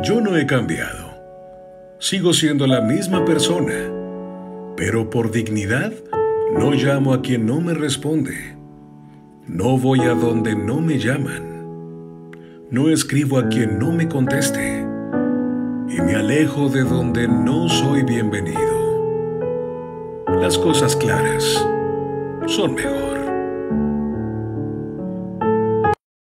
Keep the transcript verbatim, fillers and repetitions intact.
Yo no he cambiado. Sigo siendo la misma persona, pero por dignidad no llamo a quien no me responde. No voy a donde no me llaman. No escribo a quien no me conteste. Y me alejo de donde no soy bienvenido. Las cosas claras son mejor.